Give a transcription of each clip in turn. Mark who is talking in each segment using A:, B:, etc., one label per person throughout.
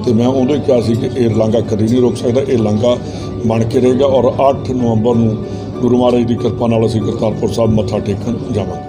A: तो मैं उदों ही कहा सी कि ये लांघा कभी नहीं रोक सकता, ये लांघा बन के रहेगा। और 8 नवंबर नूं गुरु महाराज की कृपा नाल असीं करतारपुर साहब मत्था टेकण जावांगे।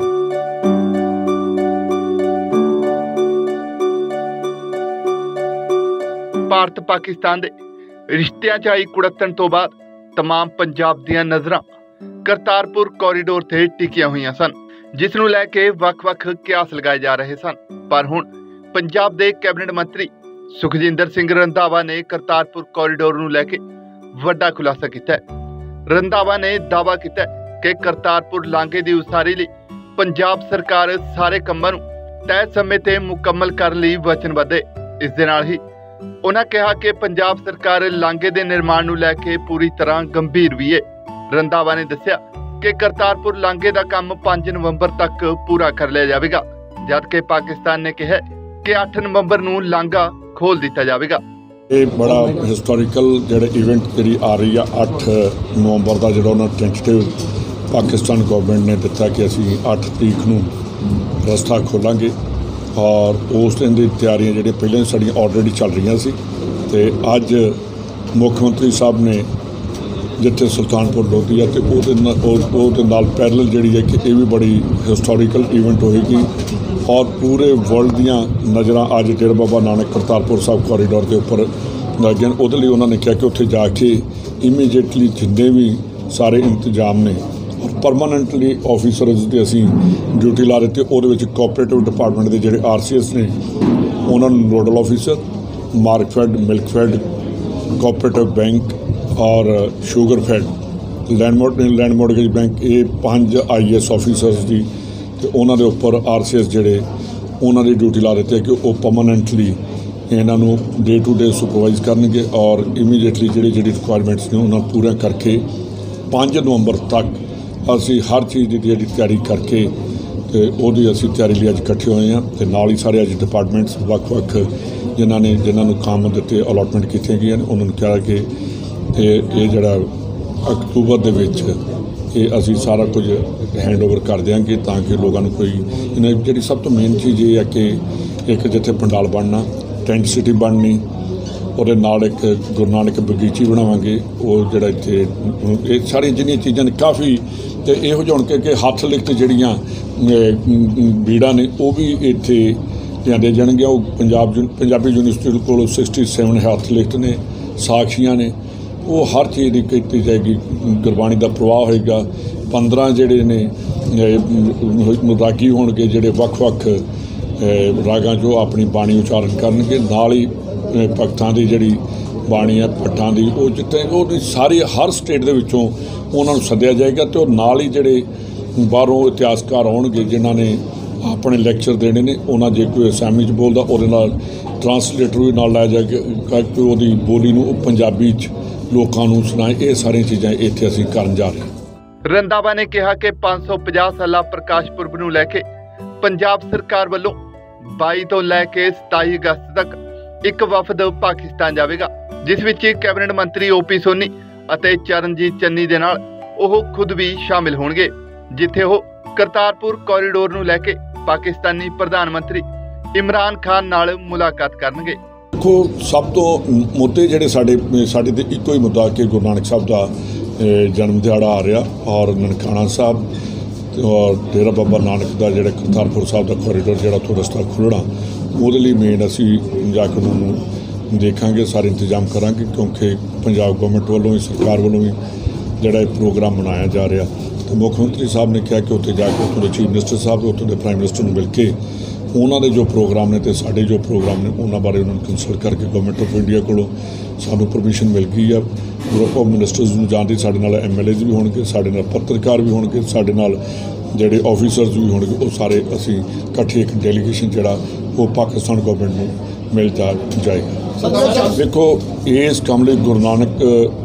B: ਭਾਰਤ ਪਾਕਿਸਤਾਨ ਦੇ ਰਿਸ਼ਤਿਆਂ 'ਚ ਆਈ ਕੁੜੱਤਣ ਤੋਂ ਬਾਅਦ तमाम ਪੰਜਾਬ ਦੀਆਂ ਨਜ਼ਰਾਂ ਕਰਤਾਰਪੁਰ ਕੋਰੀਡੋਰ ਤੇ ਟਿਕੀਆਂ ਹੋਈਆਂ ਸਨ, ਜਿਸ ਨੂੰ ਲੈ ਕੇ ਵੱਖ-ਵੱਖ ਕਿਆਸ ਲਗਾਏ ਜਾ ਰਹੇ ਸਨ। ਪਰ ਹੁਣ ਪੰਜਾਬ ਦੇ ਕੈਬਨਿਟ ਮੰਤਰੀ ਸੁਖਜਿੰਦਰ ਸਿੰਘ ਰੰਧਾਵਾ ਨੇ ਕਰਤਾਰਪੁਰ ਕੋਰੀਡੋਰ ਨੂੰ ਲੈ ਕੇ ਵੱਡਾ ਖੁਲਾਸਾ ਕੀਤਾ ਹੈ। ਰੰਧਾਵਾ ਨੇ ਦਾਅਵਾ ਕੀਤਾ ਕਿ ਕਰਤਾਰਪੁਰ ਲਾਂਘੇ ਦੀ ਉਸਾਰੀ ਲਈ ਪੰਜਾਬ ਸਰਕਾਰ ਸਾਰੇ ਕੰਮਾਂ ਨੂੰ ਤੈਅ ਸਮੇਂ ਤੇ ਮੁਕੰਮਲ ਕਰਨ ਲਈ ਵਚਨਬੱਧ ਹੈ। ਇਸ ਦੇ ਨਾਲ ਹੀ उन्होंने कहा कि पंजाब सरकार लांघे के निर्माण को लैके पूरी तरह गंभीर भी है। रंधावा ने दस्सिया कि करतारपुर लांघे का काम 5 नवंबर तक पूरा कर लिया जाएगा, जबकि पाकिस्तान ने कहा कि 8 नवंबर को लांघा खोल दिया जाएगा।
A: ये बड़ा हिस्टोरिकल जो इवेंट जी आ रही है 8 नवंबर का जो उन्होंने टेंटेटिव पाकिस्तान गवर्नमेंट ने दिता कि असी 8 तरीक को रस्ता खोलांगे और उस दिन की तैयारियां जो पहले साड़ियाँ ऑलरेडी चल रही सी। तो अज मुख्यमंत्री साहब ने जिथे सुल्तानपुर लोधी है तो नाल पैरल जी है कि ये भी बड़ी हिस्टोरिकल इवेंट होएगी और पूरे वर्ल्ड दियाँ नज़र अज डेरा बाबा नानक करतारपुर साहब कोरीडोर के उपर लग गए। उहदे लई उन्होंने कहा कि उत्थे जाके इमीडिएटली जिन्ने भी सारे इंतजाम ने परमानेंटली ऑफिसर्स की असी ड्यूटी ला दी। वो कोऑपरेटिव डिपार्टमेंट के जोड़े RCS ने उन्होंने nodal officer, Markfed, Milkfed, cooperative bank और शुगरफेड, लैंड मॉर्गेज बैंक, ये 5 IAS ऑफिसर्स की तो उन्होंने उपर RCS जोड़े उन्होंने ड्यूटी ला दी है कि वो परमानेंटली इन्हों डे टू डे सुपरवाइज करनगे और इमीडिएटली जी रिक्वायरमेंट्स ने उन्होंने पूरा करके 5 नवंबर तक असी हर चीज़ की जी तैयारी करके तो वही असी तैयारी लिए अज इकट्ठे हुए हैं। तो नाल ही सारे अज डिपार्टमेंट्स वक् जिन्होंने काम दिते अलॉटमेंट की गई उन्होंने कहा कि ये जड़ा अक्तूबर के असी सारा कुछ हैंड ओवर कर देंगे ताकि लोगों को कोई जी सब तो मेन चीज़ ये है कि एक जिथे पंडाल बनना, टेंट सिटी बननी और नाल एक गुरु नानक बगीची बनावांगे वो जड़ा इत्थे सारी जिन्नी चीज़ां ने काफ़ी तो यहो जो कि हथ लिखत जिहड़ियां बीड़ा ने वो भी इत्थे लिआंदे जाणगे। पंजाबी यूनिवर्सिटी कोल 67 हथ लिखत ने, साखियां ने, वो हर चीज़ की की जाएगी। गुरबाणी का प्रवाह होएगा। 15 जिहड़े ने रागी होणगे जिहड़े वक्-वक् रागां जो अपनी बाणी उचारण करनगे। नाल ही भगतां दी जिहड़ी बाणी है भट्टां दी वो जिथे वो सारी हर स्टेट दे विचों उन्हां नूं सद्दिया जाएगा। तो नाल ही जिहड़े बाहरों इतिहासकार आउणगे जिन्हां ने अपने लैक्चर देने ने उन्हां जे कोई असामी च बोलदा उहदे नाल ट्रांसलेटर भी नाल लाया जाएगा कि उहदी बोली नूं पंजाबी च लोकां नूं सुणाए। ये सारियां चीज़ां इत्थे असीं करन जा रहे हां।
B: रंधावा ने कहा कि 550 साला प्रकाश पुरब नूं लैके पंजाब सरकार वल्लों 22 तो लैके 27 अगस्त तक एक वफद पाकिस्तान जाएगा, जिस विच कैबिनेट मंत्री OP सोनी ਅਤੇ ਚਰਨਜੀਤ ਚੰਨੀ ਦੇ ਨਾਲ ਉਹ खुद भी शामिल होणगे, जिथे वो करतारपुर कोरीडोर ਨੂੰ ਲੈ ਕੇ पाकिस्तानी प्रधानमंत्री इमरान खान नाल मुलाकात करनगे।
A: देखो सब तो मुद्दे जिहड़े साडे ते इक्को ही मुद्दा कि गुरु नानक साहब का जन्म दिहाड़ा आ रहा और ननकाना साहब और डेरा बाबा नानक का जिहड़ा करतारपुर साहब का कोरीडोर जिहड़ा उत्थों रस्ता खुलना ਉਹਦੇ ਲਈ मेन असी जाके उन्होंने देखांगे, सारे इंतजाम करांगे क्योंकि पंजाब गवर्नमेंट वालों भी सरकार वालों भी जिहड़ा प्रोग्राम मनाया जा रहा। तो मुख्यमंत्री साहब ने कहा कि उत्थे जाके उत्थों के चीफ मिनिस्टर साहब उत्थों के प्राइम मिनिस्टर मिल के उन्होंने जो प्रोग्राम ने तो साढ़े जो प्रोग्राम ने उन्होंने बारे उन्होंने कंसल्ट करके गवर्नमेंट ऑफ इंडिया को सानू परमिशन मिल गई है। ग्रुप ऑफ मिनिस्टर्स में जाने साढ़े नाल MLAs भी होणगे, साढ़े नाल पत्रकार भी होणगे, साढ़े नाल जिहड़े ऑफिसर्स भी होणगे, वो सारे असीं इकट्ठे एक डेलीगेशन जिहड़ा वो पाकिस्तान गवर्नमेंट में मिल जाएगा। देखो इस काम लई गुरु नानक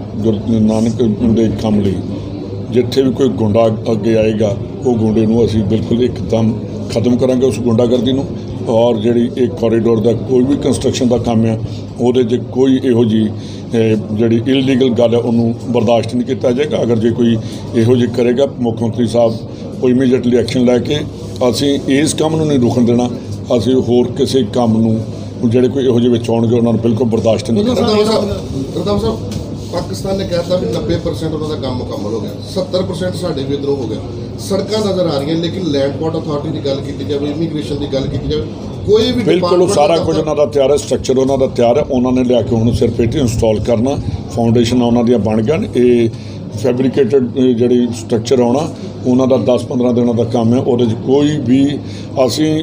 A: के काम लई जिथे भी कोई गुंडा अगे आएगा वो गुंडे नूं असीं बिल्कुल एकदम खत्म करांगे उस गुंडागर्दी नूं। और जिहड़ी एक कॉरीडोर का कोई भी कंस्ट्रक्शन का काम है वो कोई इहो जी जिहड़ी इलीगल गल है उन्होंने बर्दाश्त नहीं किया जाएगा। अगर जो कोई इहो जी करेगा मुख्यमंत्री साहब वो इमीडिएटली एक्शन लैके असीं इस काम नूं नहीं रुकण देना। असीं होर किसी काम नूं ਜਿਹੜੇ ਕੋਈ ਇਹੋ ਜਿਹੇ ਵਿੱਚ ਆਉਣਗੇ ਉਹਨਾਂ ਨੂੰ ਬਿਲਕੁਲ ਬਰਦਾਸ਼ਤ ਨਹੀਂ ਕਰਾਂਗੇ।
C: ਰੰਧਾਵਾ ਸਾਹਿਬ, ਪਾਕਿਸਤਾਨ ਨੇ ਕਹਿਤਾ ਵੀ 90% ਉਹਨਾਂ ਦਾ ਕੰਮ ਮੁਕੰਮਲ ਹੋ ਗਿਆ, 70% ਸਾਡੇ ਵੀ ਇੱਧਰੋਂ ਹੋ ਗਿਆ। ਸੜਕਾਂ ਨਜ਼ਰ ਆ ਰਹੀਆਂ, ਲੇਕਿਨ ਲੈਂਡ ਪੋਰਟ ਅਥਾਰਟੀ ਦੀ ਗੱਲ ਕੀਤੀ ਜਾਵੇ, ਇਮੀਗ੍ਰੇਸ਼ਨ ਦੀ ਗੱਲ ਕੀਤੀ ਜਾਵੇ, ਕੋਈ ਵੀ
A: ਬਿਲਕੁਲ ਉਹ ਸਾਰਾ ਕੁਝ ਉਹਨਾਂ ਦਾ ਤਿਆਰ ਹੈ, ਸਟਰਕਚਰ ਉਹਨਾਂ ਦਾ ਤਿਆਰ ਹੈ। ਉਹਨਾਂ ਨੇ ਲਿਆ ਕੇ ਹੁਣ ਸਿਰਫ ਇਹ ਇੰਸਟਾਲ ਕਰਨਾ, ਫਾਊਂਡੇਸ਼ਨ ਉਹਨਾਂ ਦੀਆਂ ਬਣ ਗਈਆਂ। ਇਹ ਫੈਬਰੀਕੇਟਡ ਜਿਹੜੀ ਸਟਰਕਚਰ ਆਉਣਾ, ਉਹਨਾਂ ਦਾ 10-15 ਦਿਨਾਂ ਦਾ ਕੰਮ ਹੈ। ਉਹਦੇ 'ਚ ਕੋਈ ਵੀ ਅਸੀਂ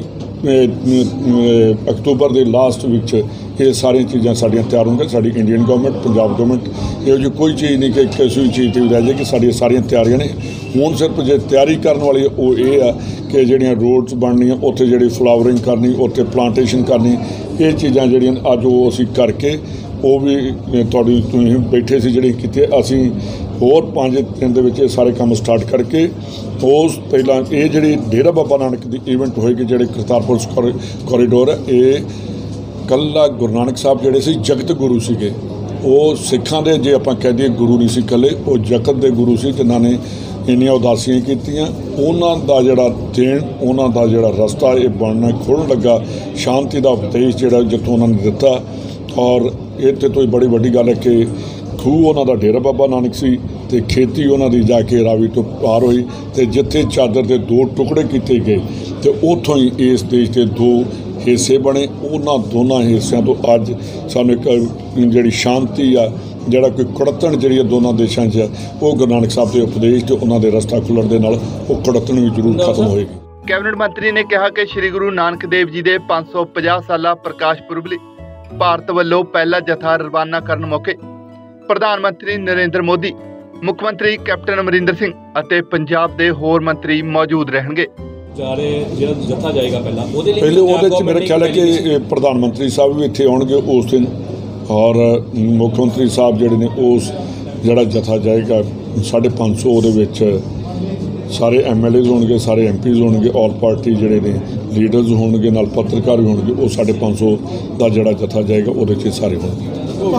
A: ਅਕਤੂਬਰ ਦੇ ਲਾਸਟ ਵਿੱਚ ਇਹ ਸਾਰੀਆਂ ਚੀਜ਼ਾਂ ਸਾਡੀਆਂ ਤਿਆਰ ਹੋਣਗੀਆਂ। ਸਾਡੀ ਇੰਡੀਅਨ ਗਵਰਨਮੈਂਟ, ਪੰਜਾਬ ਗਵਰਨਮੈਂਟ ਇਹੋ ਜਿਹੀ ਕੋਈ ਚੀਜ਼ ਨਹੀਂ ਕਿ ਕਿਸੇ ਵੀ ਚੀਜ਼ 'ਤੇ ਵੀ ਰਹਿ ਜਾਏਗੀ। ਸਾਡੀਆਂ ਸਾਰੀਆਂ ਤਿਆਰੀਆਂ ਨੇ। ਹੁਣ ਸਿਰਫ ਜੇ ਤਿਆਰੀ ਕਰਨ ਵਾਲੀ ਉਹ ਇਹ ਆ ਕਿ ਜਿਹੜੀਆਂ ਰੋਡਸ ਬਣਨੀਆਂ, ਉੱਥੇ ਜਿਹੜੀ ਫਲਾਵਰਿੰਗ ਕਰਨੀ, ਉੱਥੇ ਪਲਾਂਟੇਸ਼ਨ ਕਰਨੀ, ਇਹ ਚੀਜ਼ਾਂ ਜਿਹੜੀਆਂ ਅੱਜ ਉਹ ਅਸੀਂ ਕਰਕੇ ਉਹ ਵੀ ਤੁਸੀਂ ਬੈਠੇ ਸੀ ਜਿਹੜੀ ਕੀਤੀ। ਅਸੀਂ ਹੋਰ 5 ਦਿਨ ਦੇ ਵਿੱਚ ਇਹ ਸਾਰੇ ਕੰਮ ਸਟਾਰਟ ਕਰਕੇ ਉਸ ਪਹਿਲਾਂ ਇਹ ਜਿਹੜੀ ਡੇਰਾ ਬਾਬਾ ਨਾਨਕ ਦੀ ਇਵੈਂਟ ਹੋਏਗੀ, ਜਿਹੜੇ ਕਰਤਾਰਪੁਰ ਕੋਰੀਡੋਰ ਹੈ, ਇਹ ਕੱਲਾ ਗੁਰੂ ਨਾਨਕ ਸਾਹਿਬ ਜਿਹੜੇ ਸੀ ਜਗਤ ਗੁਰੂ ਸੀਗੇ। ਉਹ ਸਿੱਖਾਂ ਦੇ ਜੇ ਆਪਾਂ ਕਹਿ ਦਈਏ ਗੁਰੂ ਨਹੀਂ ਸੀ ਇਕੱਲੇ, ਉਹ ਜਗਤ ਦੇ ਗੁਰੂ ਸੀ ਜਿਨ੍ਹਾਂ ਨੇ ਇੰਨੀਆਂ ਉਦਾਸੀਆਂ ਕੀਤੀਆਂ। ਉਹਨਾਂ ਦਾ ਜਿਹੜਾ ਦੇਣ, ਉਹਨਾਂ ਦਾ ਜਿਹੜਾ ਰਸਤਾ ਇਹ ਬਣਨਾ ਖੁੱਲ੍ਹਣ ਲੱਗਾ। ਸ਼ਾਂਤੀ ਦਾ ਉਪਦੇਸ਼ ਜਿਹੜਾ ਜਿੱਥੋਂ ਉਹਨਾਂ ਨੇ ਦਿੱਤਾ, ਔਰ ਇੱਥੇ ਤੋਂ ਬੜੀ ਵੱਡੀ ਗੱਲ ਹੈ ਕਿ ਖੂਹ ਉਹਨਾਂ ਦਾ ਡੇਰਾ ਬਾਬਾ ਨਾਨਕ ਸੀ ਅਤੇ ਖੇਤੀ ਉਹਨਾਂ ਦੀ ਜਾ ਕੇ ਰਾਵੀ ਤੋਂ ਪਾਰ ਹੋਈ, ਅਤੇ ਜਿੱਥੇ ਚਾਦਰ ਦੇ 2 ਟੁਕੜੇ ਕੀਤੇ ਗਏ ਅਤੇ ਉੱਥੋਂ ਹੀ ਇਸ ਦੇਸ਼ ਦੇ 2 ਹਿੱਸੇ ਬਣੇ। ਉਹਨਾਂ ਦੋਨਾਂ ਹਿੱਸਿਆਂ ਤੋਂ ਅੱਜ ਸਾਨੂੰ ਇੱਕ ਜਿਹੜੀ ਸ਼ਾਂਤੀ ਆ, ਜਿਹੜਾ ਕੋਈ ਕੁੜੱਤਣ ਜਿਹੜੀ ਦੋਨਾਂ ਦੇਸ਼ਾਂ 'ਚ ਆ, ਉਹ ਗੁਰੂ ਨਾਨਕ ਸਾਹਿਬ ਦੇ ਉਪਦੇਸ਼ ਅਤੇ ਉਹਨਾਂ ਦੇ ਰਸਤਾ ਖੁੱਲ੍ਹਣ ਦੇ ਨਾਲ ਉਹ ਕੁੜੱਤਣ ਵੀ ਜ਼ਰੂਰ ਖਤਮ ਹੋਏਗੀ।
B: ਕੈਬਨਿਟ ਮੰਤਰੀ ਨੇ ਕਿਹਾ ਕਿ ਸ੍ਰੀ ਗੁਰੂ ਨਾਨਕ ਦੇਵ ਜੀ ਦੇ 550 ਸਾਲਾ ਪ੍ਰਕਾਸ਼ ਪੁਰਬ ਲਈ ਭਾਰਤ ਵੱਲੋਂ ਪਹਿਲਾ ਜਥਾ ਰਵਾਨਾ ਕਰਨ ਮੌਕੇ ਪ੍ਰਧਾਨ ਮੰਤਰੀ ਨਰਿੰਦਰ ਮੋਦੀ, ਮੁੱਖ ਮੰਤਰੀ ਕੈਪਟਨ ਅਮਰਿੰਦਰ ਸਿੰਘ ਅਤੇ ਪੰਜਾਬ ਦੇ ਹੋਰ ਮੰਤਰੀ ਮੌਜੂਦ ਰਹਿਣਗੇ।
D: ਜਿਹੜਾ ਜਥਾ ਜਾਏਗਾ
A: ਪਹਿਲੇ ਉਹਦੇ 'ਚ ਮੇਰਾ ਖਿਆਲ ਹੈ ਕਿ ਪ੍ਰਧਾਨ ਮੰਤਰੀ ਸਾਹਿਬ ਵੀ ਇੱਥੇ ਆਉਣਗੇ ਉਸ ਦਿਨ, ਔਰ ਮੁੱਖ ਮੰਤਰੀ ਸਾਹਿਬ ਜਿਹੜੇ ਨੇ ਉਸ ਜਿਹੜਾ ਜਥਾ ਜਾਏਗਾ 550 ਉਹਦੇ ਵਿੱਚ ਸਾਰੇ MLAs ਹੋਣਗੇ, ਸਾਰੇ MPs ਹੋਣਗੇ, ਆਲ ਪਾਰਟੀ ਜਿਹੜੇ ਨੇ ਲੀਡਰਸ ਹੋਣਗੇ, ਨਾਲ ਪੱਤਰਕਾਰ ਵੀ ਹੋਣਗੇ। ਉਹ 550 ਦਾ ਜਿਹੜਾ ਜਥਾ ਜਾਏਗਾ ਉਹਦੇ 'ਚ ਸਾਰੇ ਹੋਣਗੇ।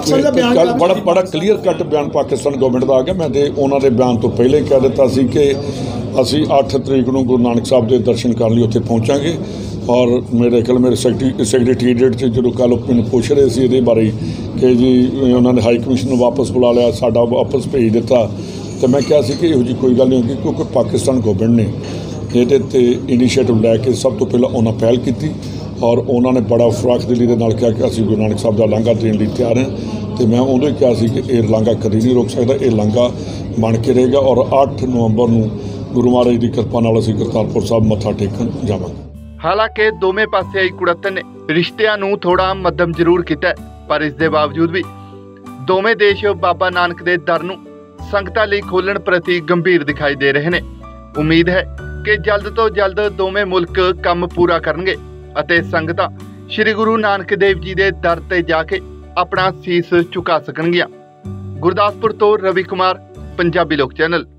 A: ਬੜਾ ਕਲੀਅਰ ਕੱਟ ਬਿਆਨ ਪਾਕਿਸਤਾਨ ਗਵਰਨਮੈਂਟ ਦਾ ਆ ਗਿਆ। ਮੈਂ ਤੇ ਉਹਨਾਂ ਦੇ ਬਿਆਨ ਤੋਂ ਪਹਿਲੇ ਕਹਿ ਦਿੱਤਾ ਸੀ ਕਿ ਅਸੀਂ 8 ਤਰੀਕ ਨੂੰ ਗੁਰੂ ਨਾਨਕ ਸਾਹਿਬ ਦੇ ਦਰਸ਼ਨ ਕਰਨ ਲਈ ਉੱਥੇ ਪਹੁੰਚਾਂਗੇ। ਔਰ ਮੇਰੇ ਸੈਕਟਰੀਏਟ 'ਚ ਜਦੋਂ ਕੱਲ੍ਹ ਮੈਨੂੰ ਪੁੱਛ ਰਹੇ ਸੀ ਇਹਦੇ ਬਾਰੇ ਕਿ ਜੀ ਉਹਨਾਂ ਨੇ ਹਾਈ ਕਮਿਸ਼ਨ ਨੂੰ ਵਾਪਸ ਬੁਲਾ ਲਿਆ, ਸਾਡਾ ਵਾਪਸ ਭੇਜ ਦਿੱਤਾ, ਤੇ ਮੈਂ ਕਿਹਾ ਸੀ ਕਿ ਇਹੋ ਜਿਹੀ ਕੋਈ ਗੱਲ ਨਹੀਂ ਹੋਗੀ, ਕਿਉਂਕਿ ਪਾਕਿਸਤਾਨ ਗਵਰਨਮੈਂਟ ਨੇ ਇਹਦੇ 'ਤੇ ਇਨੀਸ਼ੀਏਟਿਵ ਲੈ ਕੇ ਸਭ ਤੋਂ ਪਹਿਲਾਂ ਉਹਨਾਂ ਪਹਿਲ ਕੀਤੀ, ਔਰ ਉਹਨਾਂ ਨੇ ਬੜਾ ਫਰਾਖ ਦਿਲੀ ਦੇ ਨਾਲ ਕਿਹਾ ਕਿ ਅਸੀਂ ਗੁਰੂ ਨਾਨਕ ਸਾਹਿਬ ਦਾ ਲਾਂਘਾ ਦੇਣ ਲਈ ਤਿਆਰ ਹਾਂ। ਅਤੇ ਮੈਂ ਉਦੋਂ ਹੀ ਕਿਹਾ ਸੀ ਕਿ ਇਹ ਲਾਂਘਾ ਕਦੀ ਨਹੀਂ ਰੁਕ ਸਕਦਾ, ਇਹ ਲਾਂਘਾ ਬਣ ਕੇ ਰਹੇਗਾ। ਔਰ 8 ਨਵੰਬਰ ਨੂੰ ਗੁਰੂ ਮਹਾਰਾਜ ਦੀ ਕਿਰਪਾ ਨਾਲ ਅਸੀਂ ਕਰਤਾਰਪੁਰ ਸਾਹਿਬ ਮੱਥਾ ਟੇਕਣ ਜਾਵਾਂਗੇ।
B: ਹਾਲਾਂਕਿ ਦੋਵੇਂ ਪਾਸੇ ਆਈ ਕੁੜੱਤਣ ਨੇ ਰਿਸ਼ਤਿਆਂ ਨੂੰ ਥੋੜਾ ਮੱਧਮ ਜ਼ਰੂਰ ਕੀਤਾ, ਪਰ ਇਸ ਦੇ ਬਾਵਜੂਦ ਵੀ ਦੋਵੇਂ ਦੇਸ਼ ਬਾਬਾ ਨਾਨਕ ਦੇ ਦਰ ਨੂੰ ਸੰਗਤਾਂ ਲਈ ਖੋਲ੍ਹਣ ਪ੍ਰਤੀ ਗੰਭੀਰ ਦਿਖਾਈ ਦੇ ਰਹੇ ਨੇ। ਉਮੀਦ ਹੈ ਕਿ ਜਲਦ ਤੋਂ ਜਲਦ ਦੋਵੇਂ ਮੁਲਕ ਕੰਮ ਪੂਰਾ ਕਰਨਗੇ ਅਤੇ ਸੰਗਤਾਂ ਸ੍ਰੀ ਗੁਰੂ ਨਾਨਕ ਦੇਵ ਜੀ ਦੇ ਦਰ ਤੇ ਜਾ ਕੇ ਆਪਣਾ ਸੀਸ ਝੁਕਾ ਸਕਣਗੀਆਂ। ਗੁਰਦਾਸਪੁਰ ਤੋਂ ਰਵੀ ਕੁਮਾਰ, ਪੰਜਾਬੀ ਲੋਕ ਚੈਨਲ।